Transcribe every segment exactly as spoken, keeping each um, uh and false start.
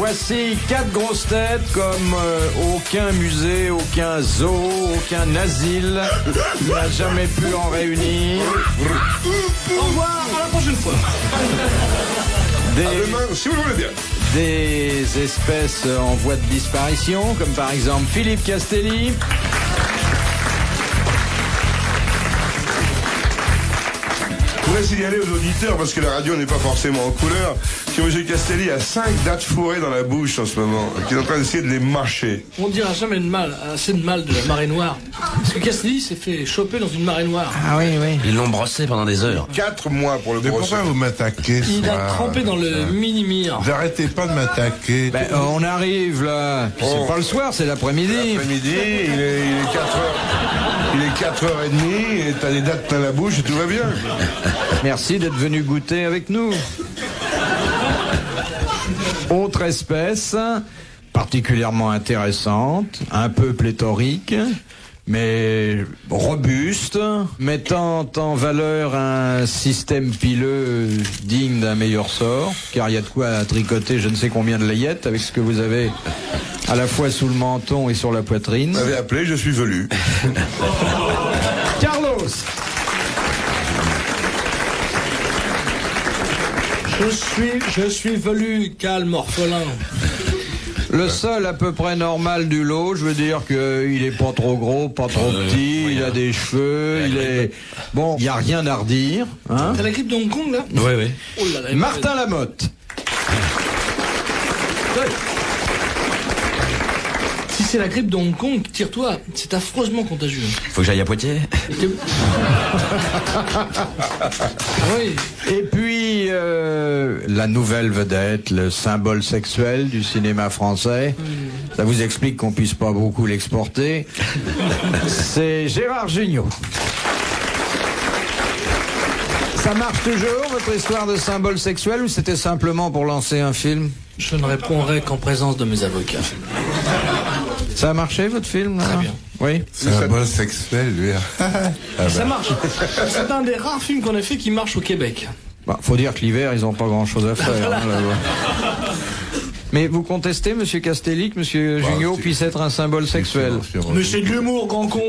Voici quatre grosses têtes comme euh, aucun musée, aucun zoo, aucun asile n'a jamais pu en réunir. Au revoir, à la prochaine fois. Des, À demain, si vous le voulez bien. des espèces en voie de disparition, comme par exemple Philippe Castelli. Je voudrais signaler aux auditeurs, parce que la radio n'est pas forcément en couleur, que M. Castelli a cinq dates fourrées dans la bouche en ce moment, qu'il est en train d'essayer de les mâcher. On dira jamais de mal, assez de mal de la marée noire. Parce que Castelli s'est fait choper dans une marée noire. Ah oui, oui. Ils l'ont brossé pendant des heures. Quatre mois pour le Mais brosser. pourquoi vous m'attaquez ce Il a soir, trempé dans le mini-mire. Vous arrêtez pas de m'attaquer. Ben, euh, on arrive là. Puis Oh. c'est pas le soir, c'est l'après-midi. L'après-midi, il est, il est quatre heures. Il est quatre heures trente et t'as des dates plein la bouche et tout va bien. Merci d'être venu goûter avec nous. Autre espèce, particulièrement intéressante, un peu pléthorique, mais robuste, mettant en valeur un système pileux digne d'un meilleur sort, car il y a de quoi tricoter je ne sais combien de layettes avec ce que vous avez à la fois sous le menton et sur la poitrine. Vous m'avez appelé, je suis velu. Carlos! Je suis, je suis velu, calme, orphelin. Le seul à peu près normal du lot, je veux dire qu'il est pas trop gros, pas trop petit, il a des cheveux, il est... Bon, il n'y a rien à redire. Hein. T'as la grippe de Hong Kong, là? Oui, oui. Oh là là, elle Martin Lamotte. Si c'est la grippe de Hong Kong, tire-toi. C'est affreusement contagieux. Faut que j'aille à Poitiers. Et t'es- oui. Et puis, euh, la nouvelle vedette, le symbole sexuel du cinéma français. Ça vous explique qu'on puisse pas beaucoup l'exporter. C'est Gérard Jugnot. Ça marche toujours, votre histoire de symbole sexuel, ou c'était simplement pour lancer un film? Je ne répondrai qu'en présence de mes avocats. Ça a marché, votre film? Très bien. Oui. C'est un bol sexuel, lui. Ah ben. Ça marche. C'est un des rares films qu'on a fait qui marche au Québec. Bah, faut dire que l'hiver, ils n'ont pas grand-chose à faire. hein, là-bas. Mais vous contestez, Monsieur Castelli, que Monsieur Bah, Jugnot c'est- puisse être un symbole sexuel? Mais c'est de l'humour, grand con.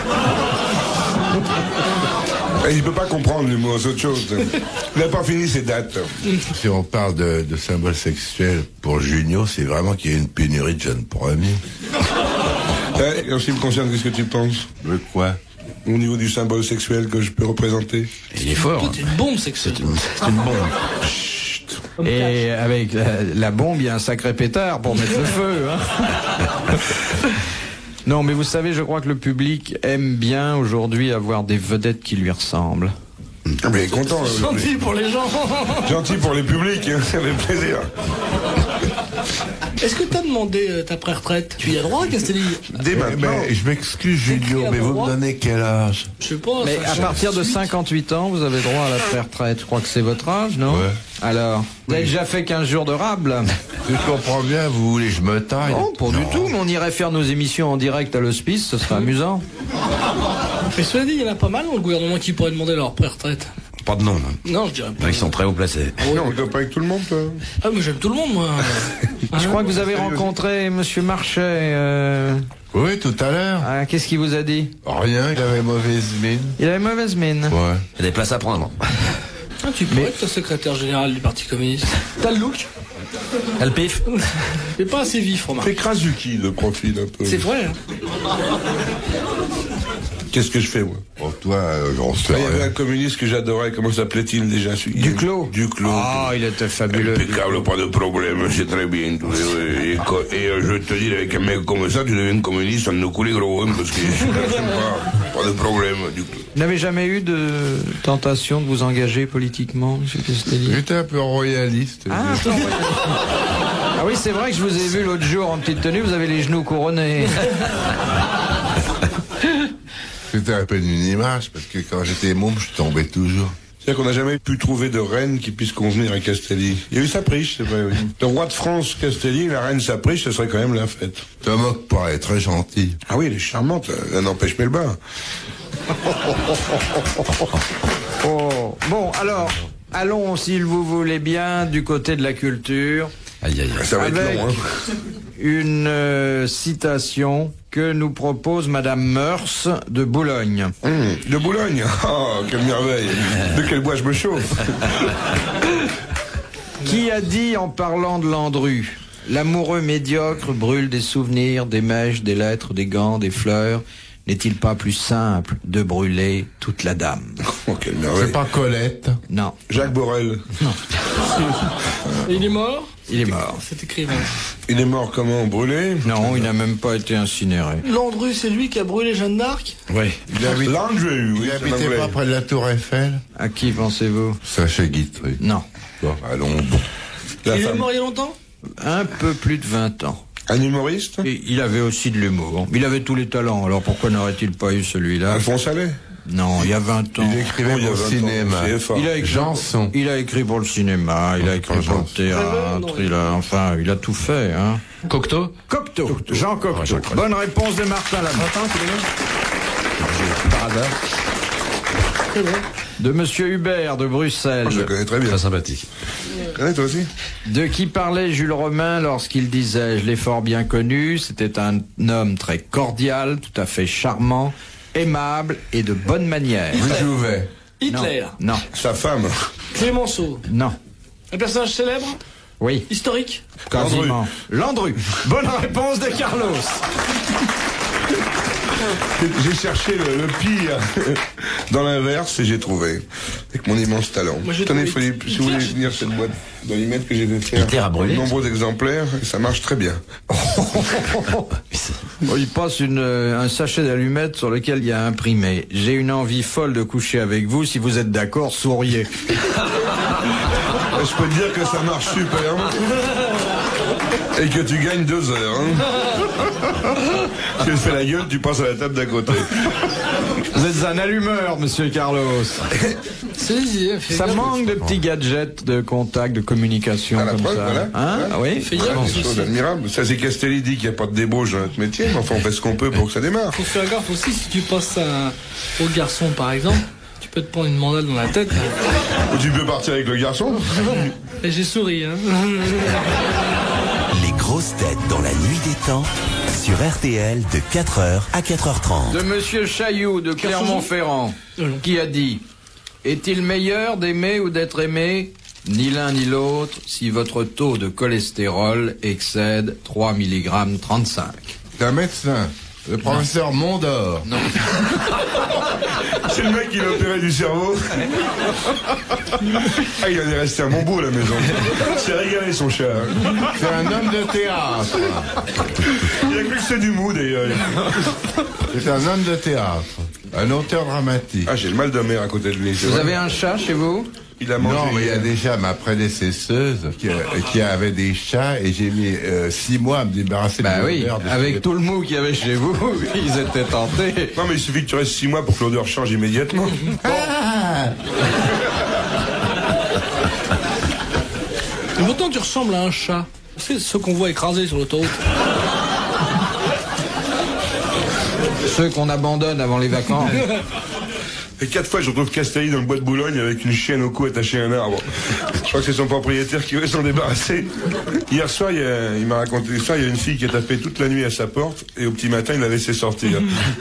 Et il peut pas comprendre l'humour, c'est autre chose. Il n'a pas fini ses dates. Si on parle de, de symbole sexuel pour Junio, c'est vraiment qu'il y a une pénurie de jeunes premiers. Eh, en ce qui me concerne, qu'est-ce que tu penses De quoi? au niveau du symbole sexuel que je peux représenter? Il est fort. Toi, hein. t'es une bombe sexuelle. C'est une bombe. Et avec la, la bombe, il y a un sacré pétard pour mettre le feu. Hein. Non, mais vous savez, je crois que le public aime bien aujourd'hui avoir des vedettes qui lui ressemblent. Ah, mais content, là, aujourd'hui. Gentil pour les gens. Gentil pour les publics, hein, ça fait plaisir. Est-ce que t'as demandé euh, ta pré-retraite? Tu y as droit, Castelli? Dès Eh maintenant. ben, je m'excuse, Junio, mais vous me donnez quel âge? Je sais pas. Mais ça à change partir de suite. cinquante-huit ans, vous avez droit à la pré-retraite. Je crois que c'est votre âge, non? Ouais. Alors, vous avez déjà fait quinze jours de rable? Je comprends bien, vous voulez que je me taille? Non, pas du tout, mais on irait faire nos émissions en direct à l'hospice, ce serait amusant. Mais cela dit, il y en a pas mal dans le gouvernement qui pourraient demander leur pré-retraite. Pas de nom. hein. Non, je dirais pas. Ils sont très haut placés. Non, on ne doit pas avec tout le monde, toi. Ah, mais j'aime tout le monde, moi. Je crois que vous avez rencontré Monsieur Marchais. euh, Oui, tout à l'heure. ah, Qu'est-ce qu'il vous a dit? Rien, il avait mauvaise mine. Il avait mauvaise mine. Ouais. Il y a des places à prendre. Ah, tu pourrais être secrétaire général du Parti communiste. T'as le look. T'as le pif. T'es pas assez vif, remarque. C'est Krasuki, le profil, un peu. C'est vrai, hein. Qu'est-ce que je fais, moi? Pour toi, euh, j'en sais Il y avait un rien. communiste que j'adorais, comment s'appelait-il déjà? celui- Duclos. Duclos. Ah, il était fabuleux. Impeccable, pas de problème, c'est très bien. tout, Et, et, co- et, euh, je te dis, avec un mec comme ça, tu deviens communiste, ça nous couler gros, hein, parce qu'il est super sympa. Pas de problème, Duclos. Vous n'avez jamais eu de tentation de vous engager politiquement, Monsieur Castelli? J'étais un peu royaliste. Ah, je- attends, ouais. Ah oui, c'est vrai que je vous ai vu l'autre jour en petite tenue, vous avez les genoux couronnés. C'était à peine une image, parce que quand j'étais môme, je tombais toujours. C'est-à-dire qu'on n'a jamais pu trouver de reine qui puisse convenir à Castelli. Il y a eu Sapriche, c'est vrai, oui. Le roi de France, Castelli, la reine Sapriche, ce serait quand même la fête. Te moque pas, elle est très gentille. Ah oui, elle est charmante, elle n'empêche pas le bain. Oh. Bon, alors, allons, s'il vous voulez bien, du côté de la culture. Aïe, aïe, aïe. Ça va Avec être long, hein. une euh, citation que nous propose Madame Meurs de Boulogne. Hum, de Boulogne. Oh, quelle merveille. De quel bois je me chauffe. Qui a dit en parlant de Landru: l'amoureux médiocre brûle des souvenirs, des mèches, des lettres, des gants, des fleurs. N'est-il pas plus simple de brûler toute la dame? Oh, quelle merveille. C'est pas Colette. Non, Jacques Borel. Et il est mort? il est mort. Cet écrivain. Il est mort comment? Brûlé? Non, il n'a même pas été incinéré. Landru, c'est lui qui a brûlé Jeanne d'Arc? Oui. Il habite, Landru, oui. il c'est habitait l'anglais. pas près de la Tour Eiffel. À qui pensez-vous? Sacha Guitry. Non. Bon, allons bon. La Il est femme. mort il y a longtemps? Un peu plus de vingt ans. Un humoriste? Et il avait aussi de l'humour. Il avait tous les talents, alors pourquoi n'aurait-il pas eu celui-là? Alphonse Allais? Non, il y a vingt ans. Il écrivait Oh, il y a pour le vingt ans, cinéma. C F A. Il a écrit, Janson. il a écrit pour le cinéma, il a écrit pour le Janson. théâtre, il a, enfin, il a tout fait, hein. Cocteau? Cocteau, Jean Cocteau. Oh, Jean Cocteau. Bonne réponse de Martin Lamotte. Par hasard. C'est vrai. De Monsieur Hubert de Bruxelles. Je le connais très bien. Très sympathique. Tu le connais toi aussi? De qui parlait Jules Romain lorsqu'il disait: je l'ai fort bien connu, c'était un homme très cordial, tout à fait charmant, aimable et de bonne manière. Louis Jouvet. Hitler. Non, Sa femme. Clémenceau. non, Un personnage célèbre? oui, Historique? quasiment. Landru. Bonne réponse de Carlos. J'ai cherché le, le pire dans l'inverse et j'ai trouvé. Avec mon immense talent. Moi, j'ai Tenez, trouvé Philippe, si vous voulez venir cette boîte d'allumettes que j'ai fait faire. Hitler a brûlé. De nombreux exemplaires, et ça marche très bien. Bon, il passe une, euh, un sachet d'allumettes sur lequel il y a imprimé: j'ai une envie folle de coucher avec vous, si vous êtes d'accord, souriez. Je peux te dire que ça marche super. Et que tu gagnes deux heures. Hein. Si tu fais la gueule, tu passes à la table d'à côté. Vous êtes un allumeur, monsieur Carlos. C'est Ça manque de petits gadgets de contact, de communication À la comme preuve, ça. voilà. Hein? Voilà. Oui. Fais Voilà, gaffe des choses aussi. admirables. Ça, c'est Castelli dit qu'il n'y a pas de débauche dans notre métier, mais enfin, on fait ce qu'on peut pour que ça démarre. Faut faire gaffe aussi, si tu passes un... au garçon par exemple, tu peux te prendre une mandale dans la tête. Ou tu peux partir avec le garçon. Et j'ai souri, hein. Les grosses têtes dans la nuit des temps sur R T L de quatre heures à quatre heures trente. De monsieur Chailloux de Clermont-Ferrand, qui a dit: est-il meilleur d'aimer ou d'être aimé? Ni l'un ni l'autre, si votre taux de cholestérol excède trois milligrammes trente-cinq. C'est un médecin. Le professeur Mondor. Non. C'est le mec qui l'a opéré du cerveau. Ah, il en est resté un bon bout à la maison. C'est régalé son chat. C'est un homme de théâtre. Il a cru que c'était du mou d'ailleurs. C'est un homme de théâtre. Un auteur dramatique. Ah, j'ai le mal de mer à côté de lui. c'est Vous vrai. avez un chat chez vous? Il a mangé. Non, mais il y a déjà ma prédécesseuse qui, qui avait des chats et j'ai mis euh, six mois à me débarrasser Bah de oui, l'odeur de avec ces- tout le mou qu'il y avait chez vous, ils étaient tentés. Non, mais il suffit que tu restes six mois pour que l'odeur change immédiatement. Ah Et pourtant tu ressembles à un chat. C'est ce qu'on voit écrasés sur l'autoroute. Ceux qu'on abandonne avant les vacances. Et quatre fois, je retrouve Castelli dans le bois de Boulogne avec une chienne au cou attachée à un arbre. Je crois que c'est son propriétaire qui veut s'en débarrasser. Hier soir, il, y a- il m'a raconté ça, il y a une fille qui a tapé toute la nuit à sa porte et au petit matin, il l'a laissé sortir.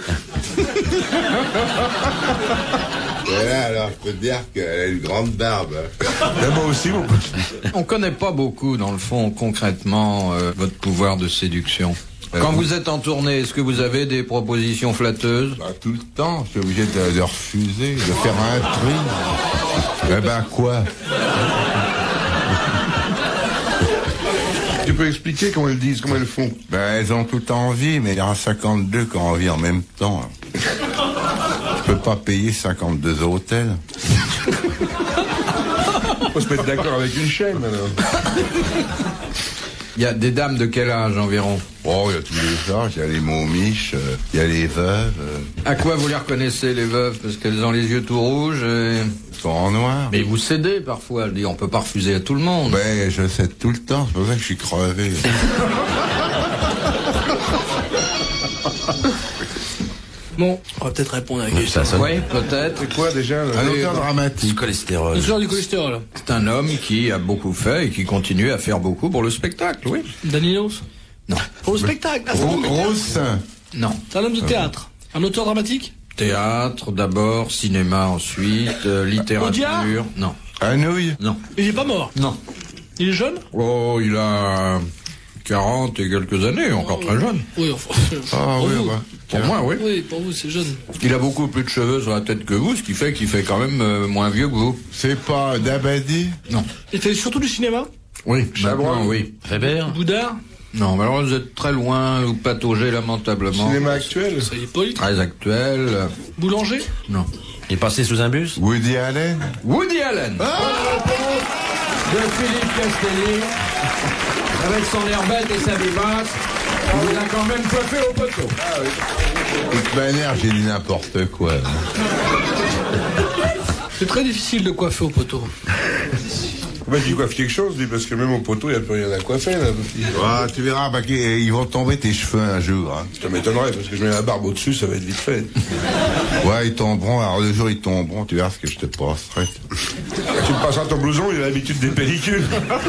Voilà, alors je peux te dire qu'elle a une grande barbe. Et moi aussi, mon pote. On connaît pas beaucoup, dans le fond, concrètement, euh, votre pouvoir de séduction. Quand vous êtes en tournée, est-ce que vous avez des propositions flatteuses? Bah, tout le temps, je suis obligé de, de refuser, de faire un tri. Eh ben quoi? Tu peux expliquer comment elles disent, comment elles font? Ben elles ont tout envie, mais il y en a cinquante-deux qui ont envie en même temps. Je peux pas payer cinquante-deux hôtels. Faut se mettre d'accord avec une chaîne, alors. Il y a des dames de quel âge environ? Oh, il y a tous les âges, il y a les momiches, euh, il y a les veuves, euh, À quoi vous les reconnaissez, les veuves? Parce qu'elles ont les yeux tout rouges et... ils sont en noir. Mais vous cédez parfois, je dis, on peut pas refuser à tout le monde. Ben, je cède tout le temps, c'est pour ça que je suis crevé. Bon, on va peut-être répondre à la question. Ça sonne. Oui, peut-être. C'est quoi déjà le- Un auteur Du dramatique. cholestérol. Le soir du cholestérol. C'est un homme qui a beaucoup fait et qui continue à faire beaucoup pour le spectacle, oui. Danilos. Non. Pour le spectacle. Ah, c'est Ro- bon. Roussin. Non. C'est un homme de théâtre. Un auteur dramatique. Théâtre d'abord, cinéma ensuite, euh, littérature. Audiard Non. Anouilh. Non. Il est pas mort. Non. Il est jeune. Oh, il a quarante et quelques années, encore très jeune. Oui, enfin. Ah pour oui, vous. bah. Pour moi, oui. Oui, pour vous, c'est jeune. Il a beaucoup plus de cheveux sur la tête que vous, ce qui fait qu'il fait quand même euh, moins vieux que vous. C'est pas Dabadi. Non. Il fait surtout du cinéma. Oui, Chabrol. maintenant, oui. Weber. Boudard. Non, mais alors vous êtes très loin, vous pataugez lamentablement. Cinéma actuel. Ça y est, Paul. Très actuel. euh, Boulanger. Non. Il est passé sous un bus. Woody Allen. Woody Allen. Bonne réponse de Philippe Castelli. Avec son airbette et sa vivace, on l'a quand même coiffé au poteau. De toute manière, j'ai dit n'importe quoi. C'est très difficile de coiffer au poteau. Bah, tu coiffes quelque chose, lui, parce que même au poteau, il n'y a plus rien à coiffer, là. Ah, tu verras, bah, qu'ils- ils vont tomber tes cheveux un jour. Hein. Ça m'étonnerait, parce que je mets la barbe au-dessus, ça va être vite fait. Ouais, ils tomberont. Alors le jour ils tomberont, tu verras ce que je te passerai. Tu me passeras ton blouson, il a l'habitude des pellicules.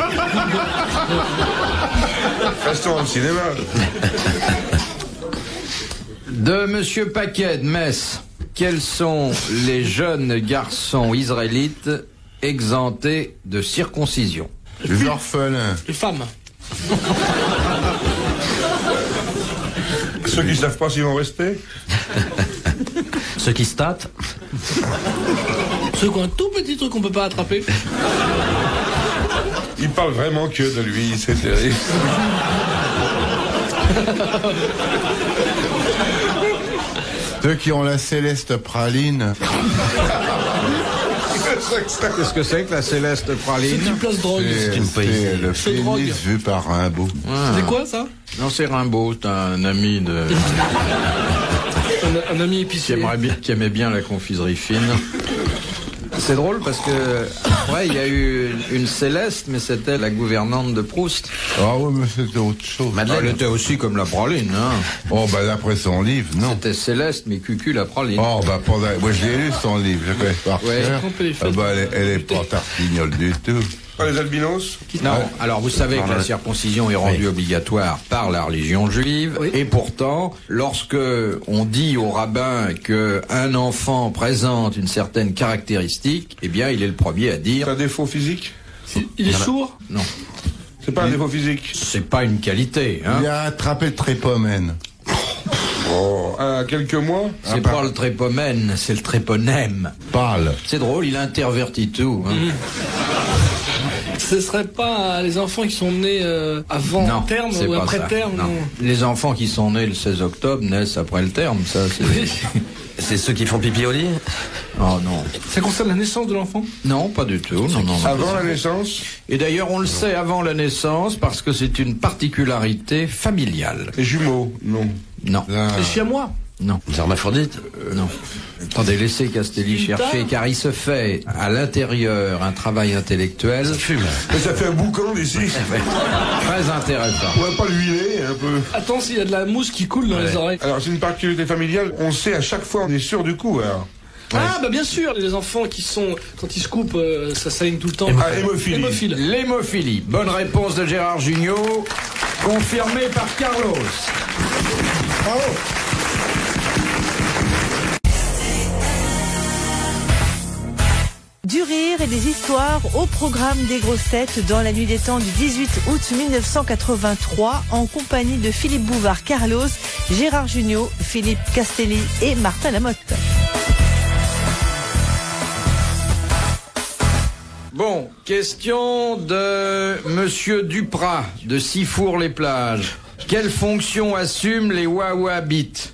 Restons au cinéma. De Monsieur Paquet de Metz, quels sont les jeunes garçons israélites exemptés de circoncision? Les orphelins. Les femmes. Ceux qui savent pas s'ils vont rester. Ceux qui se tâtent. Ceux qui ont un tout petit truc qu'on peut pas attraper. Il parle vraiment que de lui, c'est terrible. Ceux qui ont la céleste praline. Qu'est-ce que c'est que la céleste Ceux praline? qui placent drogue. C'est une poésie. c'est le C'est drogue. pénis vu par Rimbaud. C'est quoi ça? Non, c'est Rimbaud, c'est un ami de... un, un ami qui, épicier. aimerait bien, qui aimait bien la confiserie fine. C'est drôle parce que, ouais, il y a eu une Céleste, mais c'était la gouvernante de Proust. Ah oui, mais c'était autre chose. Elle était aussi comme la praline, hein. Oh, bah d'après son livre, non. C'était Céleste, mais cucu la praline. Oh, bah pendant... Moi, je l'ai lu, son livre, je connais par Ouais. cœur. Trompé les Ah fêtes. bah, elle, est- elle est pas tartignole du tout. Pas les albinos. Non, alors vous savez que la circoncision est rendue obligatoire par la religion juive, Oui. et pourtant, lorsque on dit au rabbin que un enfant présente une certaine caractéristique, eh bien, il est le premier à C'est dire un défaut physique. Il est sourd. non. C'est pas un défaut physique. C'est pas une qualité, hein. Il a attrapé le trépomène. Oh, à quelques mois. C'est pas le trépomène, c'est le tréponème. Parle. C'est drôle, il intervertit tout. Hein. Ce serait pas les enfants qui sont nés euh, avant Non, terme c'est ou pas après ça. terme. Non. non. Les enfants qui sont nés le seize octobre naissent après le terme, ça c'est... C'est ceux qui font pipi au lit. Oh non. Ça concerne la naissance de l'enfant. Non, pas du tout. Non, non, non. Avant la naissance. Et d'ailleurs, on le sait avant la naissance parce que c'est une particularité familiale. Les jumeaux. Non. Non, Là, Les chiamois. non, Les hermaphrodites. euh, non. Attendez, laissez Castelli Une chercher, tare. car il se fait à l'intérieur un travail intellectuel Fume. Mais ça fait un boucan d'ici. très intéressant. On va pas l'huiler un peu. Attends, s'il y a de la mousse qui coule dans les oreilles. Alors c'est une particularité familiale. On sait à chaque fois, on est sûr du coup. Alors. Ah, bah bien sûr, les enfants qui sont, quand ils se coupent, euh, ça saigne tout le temps. Ah, hémophilie. Hémophile. L'hémophilie. Bonne réponse de Gérard Jugnot, confirmée par Carlos. Bravo. Du rire et des histoires au programme des grosses têtes dans la nuit des temps du dix-huit août mille neuf cent quatre-vingt-trois en compagnie de Philippe Bouvard, Carlos, Gérard Jugnot, Philippe Castelli et Martin Lamotte. Bon, question de Monsieur Duprat de Sifour-les-Plages. Quelle fonction assument les Wahhabites?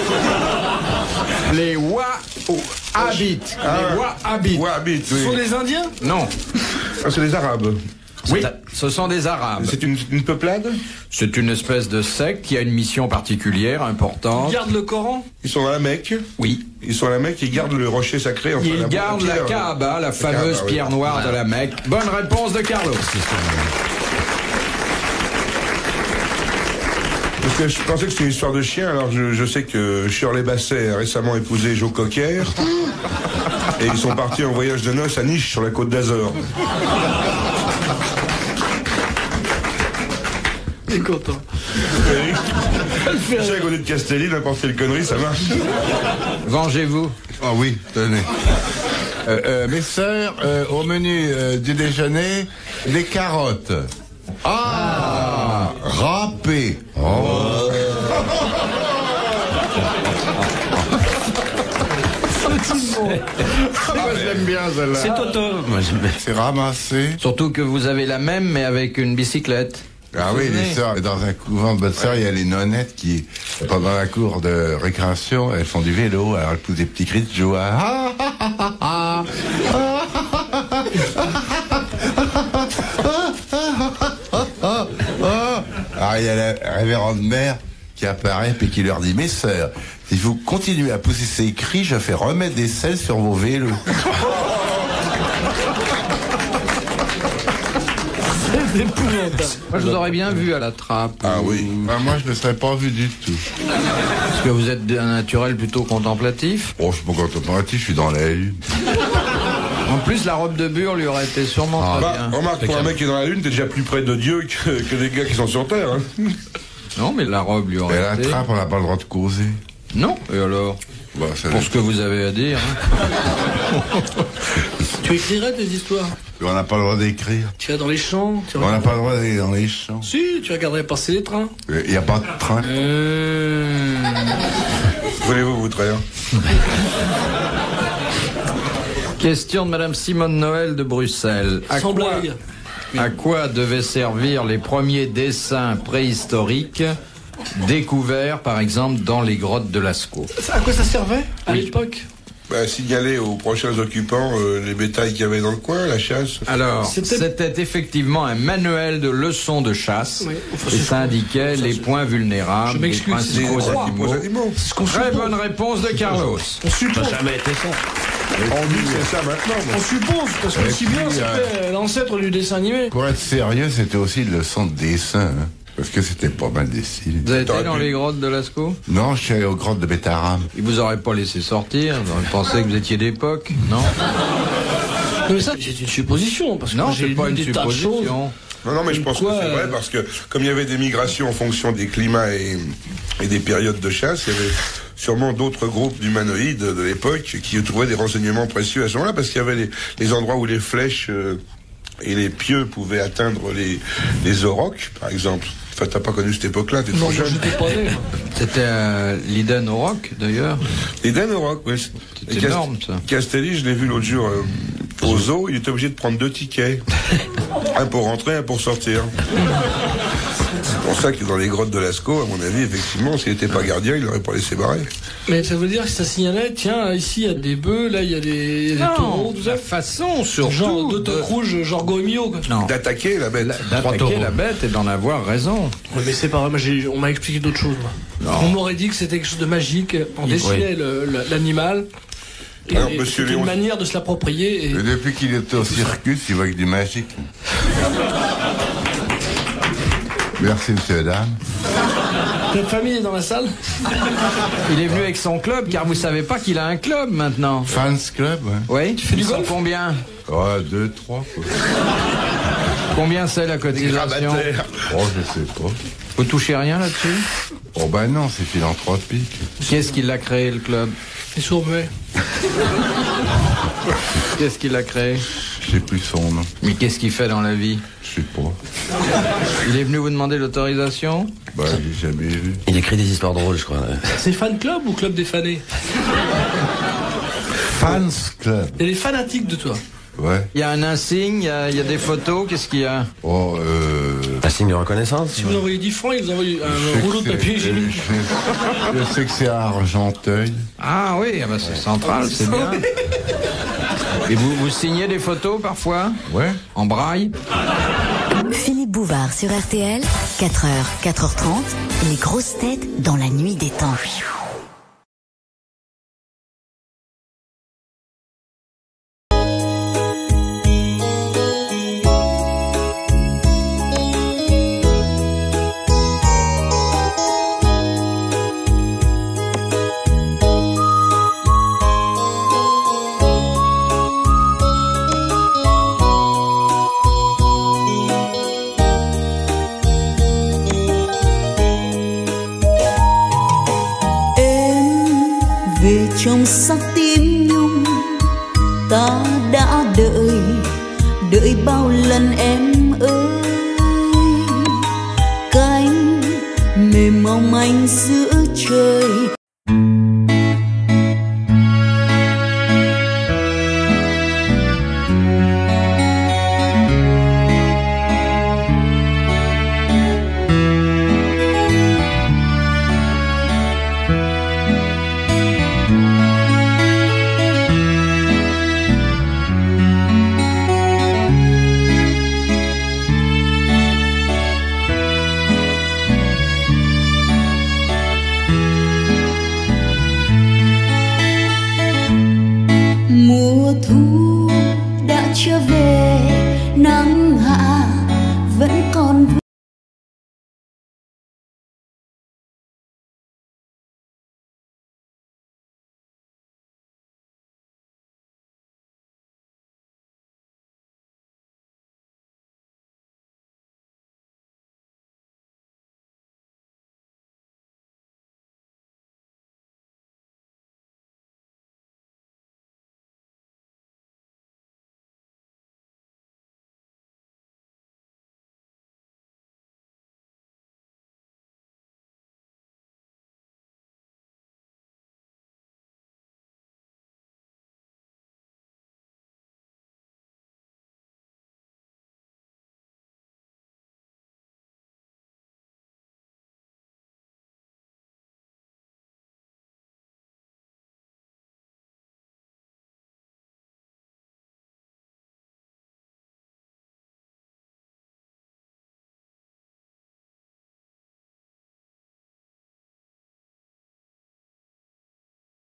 Les Wahhabites. Les Wahhabites. Wahhabites, Ce sont oui. des Indiens. Non. Ah, c'est les Arabes. Oui, ce sont des Arabes. C'est une, une peuplade. C'est une espèce de secte qui a une mission particulière, importante. Ils gardent le Coran. Ils sont à la Mecque. Oui. Ils sont à la Mecque. Ils gardent le rocher sacré. Enfin, Ils la, gardent la pierre. Kaaba, la fameuse Kaaba, oui. pierre noire de la Mecque. Bonne réponse de Carlos. C'est que je pensais que c'était une histoire de chien, alors je, je sais que Shirley Basset a récemment épousé Joe Cocker. Et ils sont partis en voyage de noces à Nice, sur la côte d'Azur. Il est content. Je sais qu'au lieu de Castelli, n'importe quelle connerie, ça marche. Vengez-vous. Ah oui, tenez. Euh, euh, mes sœurs, euh, au menu euh, du déjeuner, les carottes. Ah, râpées. Oh. Moi, j'aime bien celle-là. C'est Toto. Moi, j'aime bien. C'est ramassé. Surtout que vous avez la même, mais avec une bicyclette. Ah oui, les sœurs. Dans un couvent de bonnes sœurs, il y a les nonnettes qui, pendant la cour de récréation, elles font du vélo. Alors elles poussent des petits cris de joie. Ah, ah, ah, ah, ah. Alors il y a la révérende mère qui apparaît et qui leur dit: mes sœurs, si vous continuez à pousser ces cris, je fais remettre des selles sur vos vélos. C'est épouvantable. Moi, je vous aurais bien vu à la trappe. Ah oui. Ben, moi, je ne serais pas vu du tout. Parce que vous êtes un naturel plutôt contemplatif. Oh, je suis pas contemplatif, je suis dans la lune. En plus, la robe de bure lui aurait été sûrement Ah, très Bah, bien. remarque, pour un mec qui est dans la Lune, t'es déjà plus près de Dieu que, que des gars qui sont sur Terre. Hein. Non, mais la robe lui Mais aurait la été... trappe, on n'a pas le droit de causer. Non, et alors Bah, ça Pour ce que vous avez à dire. Hein. Tu écrirais des histoires. On n'a pas le droit d'écrire. Tu vas dans les champs. Tu On n'a pas le droit d'aller dans les champs. Si, tu regarderais passer les trains. Il n'y a pas de train. Euh... Voulez-vous vous traire? Question de Madame Simone Noël de Bruxelles. À Sans quoi, blague. à quoi devaient servir les premiers dessins préhistoriques découverts, par exemple, dans les grottes de Lascaux? À quoi ça servait à Oui. l'époque? Bah, signaler aux prochains occupants euh, les bétails qu'il y avait dans le coin, la chasse. Alors, C'était- c'était effectivement un manuel de leçons de chasse Oui, enfin, et c'est- ça indiquait ça, les c'est- points vulnérables, Je les m'excuse, c'est ce principaux qu'on croit. animaux. Aux animaux. C'est ce qu'on Très suppose. bonne réponse de Carlos. On suppose. Jamais été ça. On dit que c'est ça maintenant. moi. On suppose, parce que Et si puis, bien c'était l'ancêtre du dessin animé. Pour être sérieux, c'était aussi une leçon de dessin. Hein, parce que c'était pas mal dessiné. Vous avez été T'aurais dans pu- les grottes de Lascaux? Non, je suis allé aux grottes de Bétaram. Ils vous auraient pas laissé sortir, ils auraient pensé que vous étiez d'époque, non? Non, mais ça, c'est une supposition, parce que Non, moi, j'ai c'est pas lu une des tas de choses. supposition. Non, non, mais je pense Quoi, que c'est vrai, euh, parce que comme il y avait des migrations en fonction des climats et, et des périodes de chasse, il y avait sûrement d'autres groupes d'humanoïdes de l'époque qui trouvaient des renseignements précieux à ce moment-là, parce qu'il y avait les, les endroits où les flèches euh, et les pieux pouvaient atteindre les, les aurochs, par exemple. Enfin, t'as pas connu cette époque-là, t'es Non, trop moi, jeune. j'étais pas né. C'était euh, l'Iden au rock, d'ailleurs. Les Dan aurochs, oui. C'est Et Cast- énorme, ça. Castelli, je l'ai vu l'autre jour euh, au zoo, il était obligé de prendre deux tickets. Un pour rentrer, un pour sortir. C'est pour ça que dans les grottes de Lascaux, à mon avis, effectivement, s'il n'était pas gardien, il l'aurait pas laissé barrer. Mais ça veut dire que ça signalait, tiens, ici il y a des bœufs, là il y a des, il y a des taureaux, tout ça. la façon, surtout, Genre deux de- toques rouges, genre Goemio, quoi. Non, D'attaquer la bête. d'attaquer la bête et d'en avoir raison. Ouais, mais c'est pas vrai, moi, j'ai- on m'a expliqué d'autres choses. Moi. On m'aurait dit que c'était quelque chose de magique, on dessinait le- le- l'animal. Et, Alors, et monsieur c'était une Léon- manière de se l'approprier. Et... Mais depuis qu'il était au circus, il voit que du magique. Merci, monsieur et dame. Notre famille est dans la salle. Il est venu avec son club, car vous savez pas qu'il a un club maintenant. Fans Club, ouais. Oui, fais du ils sont golf combien? Oh, deux, trois, quoi. Combien c'est la cotisation? Grabataire. Oh, je sais pas. Vous touchez rien là-dessus? Oh, ben non, c'est philanthropique. Qu'est-ce qui l'a créé, le club? Les sourds-muets. Qu'est-ce qui l'a créé? Je sais plus son nom. Mais qu'est-ce qu'il fait dans la vie? Je sais pas. Il est venu vous demander l'autorisation? Bah, j'ai jamais vu. Il écrit des histoires drôles, je crois. C'est fan club ou club des fanés? Fans Club. Il y a des fanatiques de toi. Ouais. Il y a un insigne, il y a, il y a des photos, qu'est-ce qu'il y a? Oh, euh... Un signe de reconnaissance. Si vous envoyez dix francs, ils vous envoient je un sais rouleau que de papier c'est- hygiénique. Je, je sais que c'est à Argenteuil. Ah oui, ah bah c'est central, c'est bien. Et vous, vous signez des photos parfois? Ouais. En braille? Philippe Bouvard sur R T L, quatre heures, quatre heures trente, les grosses têtes dans la nuit des temps. sắc tím nhung. Ta đã đợi, đợi bao lần em ơi. Cánh mềm mong manh giữa trời. Mùa thu đã trở về